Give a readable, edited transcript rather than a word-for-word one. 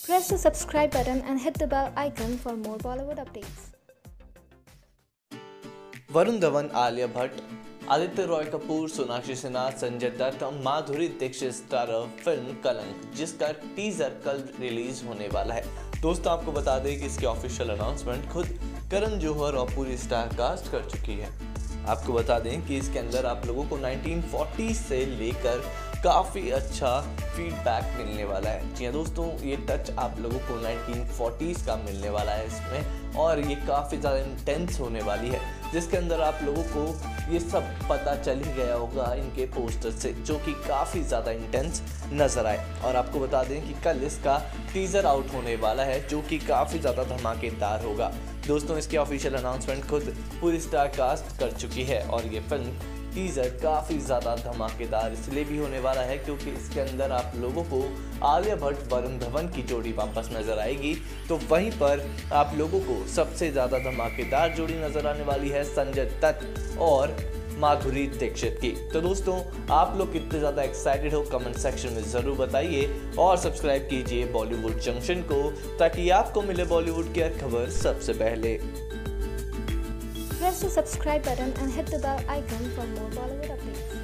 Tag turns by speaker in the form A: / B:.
A: Press the subscribe button and hit the bell icon for more Bollywood updates.
B: Varun Dhawan, Alia Bhatt, Aditya Roy Kapoor, Sonakshi Sinha, Sanjay Dutt और Madhuri Dixit starrer film कलंक, जिसका teaser कल release होने वाला है। दोस्तों, आपको बता दें कि इसकी ऑफिशियल अनाउंसमेंट खुद करण जौहर और पूरी स्टार कास्ट कर चुकी है। आपको बता दें कि इसके अंदर आप लोगों को 1940 से लेकर काफ़ी अच्छा फीडबैक मिलने वाला है। जी हाँ दोस्तों, ये टच आप लोगों को 1940s का मिलने वाला है इसमें, और ये काफ़ी ज़्यादा इंटेंस होने वाली है, जिसके अंदर आप लोगों को ये सब पता चल ही गया होगा इनके पोस्टर से, जो कि काफ़ी ज़्यादा इंटेंस नज़र आए। और आपको बता दें कि कल इसका टीज़र आउट होने वाला है, जो कि काफ़ी ज़्यादा धमाकेदार होगा। दोस्तों, इसकी ऑफिशियल अनाउंसमेंट खुद पूरी स्टार कास्ट कर चुकी है, और ये फिल्म टीज़र काफ़ी ज़्यादा धमाकेदार इसलिए भी होने वाला है क्योंकि इसके अंदर आप लोगों को आलिया भट्ट वरुण धवन की जोड़ी वापस नज़र आएगी, तो वहीं पर आप लोगों को सबसे ज़्यादा धमाकेदार जोड़ी नज़र आने वाली है संजय दत्त और माधुरी दीक्षित की। तो दोस्तों, आप लोग कितने ज़्यादा एक्साइटेड हो कमेंट सेक्शन में ज़रूर बताइए, और सब्सक्राइब कीजिए बॉलीवुड जंक्शन को, ताकि आपको मिले बॉलीवुड की हर खबर सबसे पहले।
A: Press the subscribe button and hit the bell icon for more Bollywood updates.